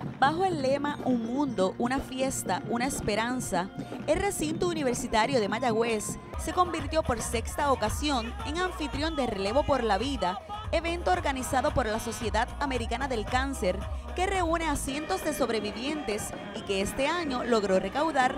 Bajo el lema Un mundo, una fiesta, una esperanza, el recinto universitario de Mayagüez se convirtió por sexta ocasión en anfitrión de Relevo por la Vida, evento organizado por la Sociedad Americana del Cáncer, que reúne a cientos de sobrevivientes y que este año logró recaudar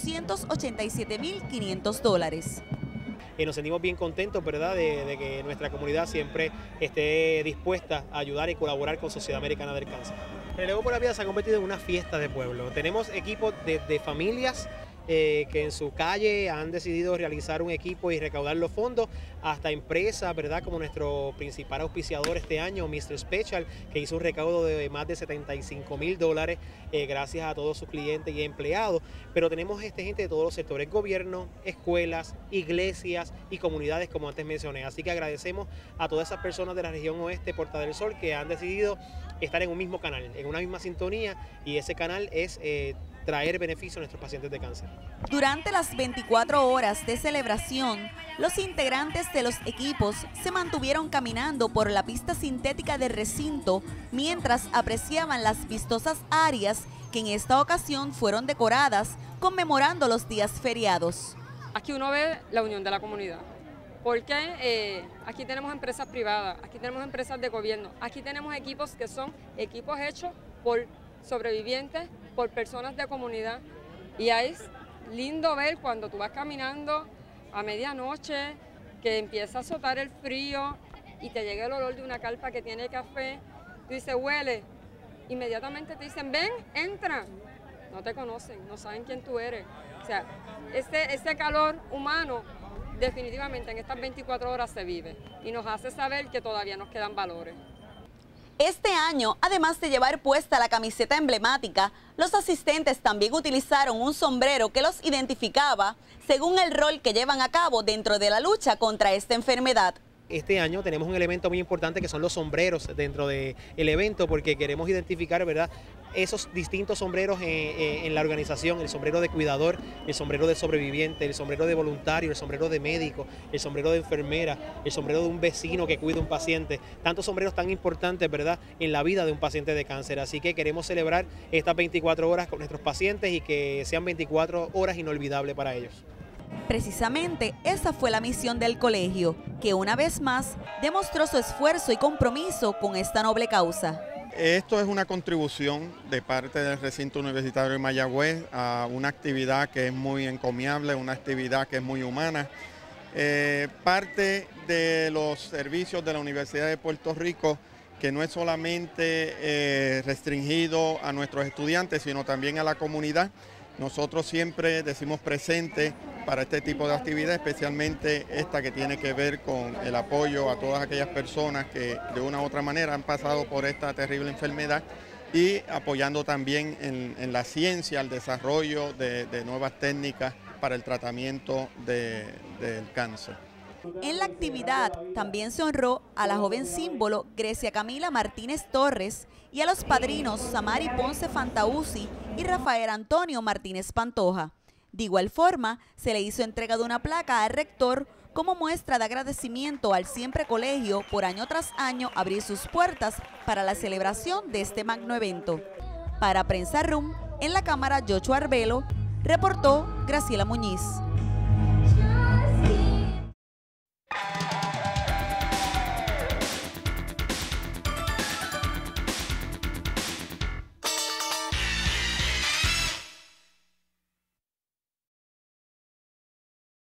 $287.500. Nos sentimos bien contentos, ¿verdad?, de que nuestra comunidad siempre esté dispuesta a ayudar y colaborar con Sociedad Americana del Cáncer. Relevo por la Vida se ha convertido en una fiesta de pueblo. Tenemos equipos de familias que en su calle han decidido realizar un equipo y recaudar los fondos, hasta empresas, ¿verdad?, como nuestro principal auspiciador este año, Mr. Special, que hizo un recaudo de más de $75.000 gracias a todos sus clientes y empleados. Pero tenemos gente de todos los sectores: gobierno, escuelas, iglesias y comunidades, como antes mencioné. Así que agradecemos a todas esas personas de la región oeste, Porta del Sol, que han decidido estar en un mismo canal, en una misma sintonía, y ese canal es traer beneficio a nuestros pacientes de cáncer. Durante las 24 horas de celebración, los integrantes de los equipos se mantuvieron caminando por la pista sintética del recinto mientras apreciaban las vistosas áreas que en esta ocasión fueron decoradas conmemorando los días feriados. Aquí uno ve la unión de la comunidad, porque aquí tenemos empresas privadas, aquí tenemos empresas de gobierno, aquí tenemos equipos que son equipos hechos por sobrevivientes, por personas de comunidad, y es lindo ver cuando tú vas caminando a medianoche, que empieza a azotar el frío y te llega el olor de una carpa que tiene café, tú dices, huele, inmediatamente te dicen, ven, entra, no te conocen, no saben quién tú eres. O sea, este calor humano definitivamente en estas 24 horas se vive y nos hace saber que todavía nos quedan valores. Este año, además de llevar puesta la camiseta emblemática, los asistentes también utilizaron un sombrero que los identificaba según el rol que llevan a cabo dentro de la lucha contra esta enfermedad. Este año tenemos un elemento muy importante que son los sombreros dentro del evento, porque queremos identificar, ¿verdad?, esos distintos sombreros en la organización: el sombrero de cuidador, el sombrero de sobreviviente, el sombrero de voluntario, el sombrero de médico, el sombrero de enfermera, el sombrero de un vecino que cuida a un paciente. Tantos sombreros tan importantes, ¿verdad?, en la vida de un paciente de cáncer. Así que queremos celebrar estas 24 horas con nuestros pacientes y que sean 24 horas inolvidables para ellos. Precisamente esa fue la misión del colegio, que una vez más demostró su esfuerzo y compromiso con esta noble causa. Esto es una contribución de parte del recinto universitario de Mayagüez a una actividad que es muy encomiable, una actividad que es muy humana. Parte de los servicios de la Universidad de Puerto Rico, que no es solamente restringido a nuestros estudiantes, sino también a la comunidad. Nosotros siempre decimos presente para este tipo de actividad, especialmente esta que tiene que ver con el apoyo a todas aquellas personas que de una u otra manera han pasado por esta terrible enfermedad, y apoyando también en la ciencia, el desarrollo de nuevas técnicas para el tratamiento del cáncer. En la actividad también se honró a la joven símbolo Grecia Camila Martínez Torres y a los padrinos Samari Ponce Fantauzzi y Rafael Antonio Martínez Pantoja. De igual forma, se le hizo entrega de una placa al rector como muestra de agradecimiento al Siempre Colegio por año tras año abrir sus puertas para la celebración de este magno evento. Para Prensa Room, en la cámara Joshua Arbelo, reportó Graciela Muñiz.